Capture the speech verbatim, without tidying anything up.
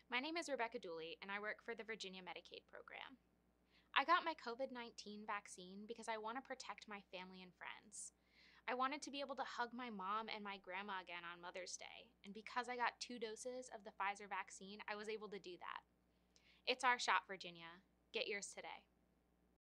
My name is Rebecca Dooley, and I work for the Virginia Medicaid program. I got my COVID nineteen vaccine because I want to protect my family and friends. I wanted to be able to hug my mom and my grandma again on Mother's Day, and because I got two doses of the Pfizer vaccine, I was able to do that. It's our shot, Virginia. Get yours today.